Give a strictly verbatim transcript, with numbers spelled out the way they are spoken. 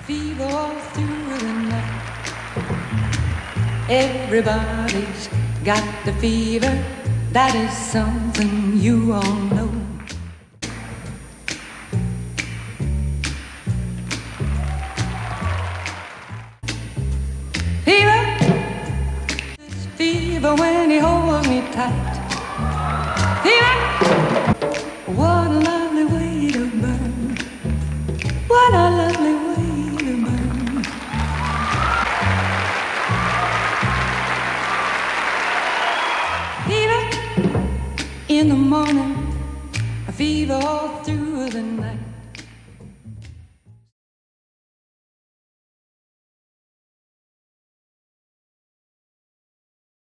fever all through the night. Everybody's got the fever, that is something you all know. Fever, it's fever when he holds me tight. Fever, what a lovely way to burn. What a lovely way to burn. Fever in the morning, a fever all through the night.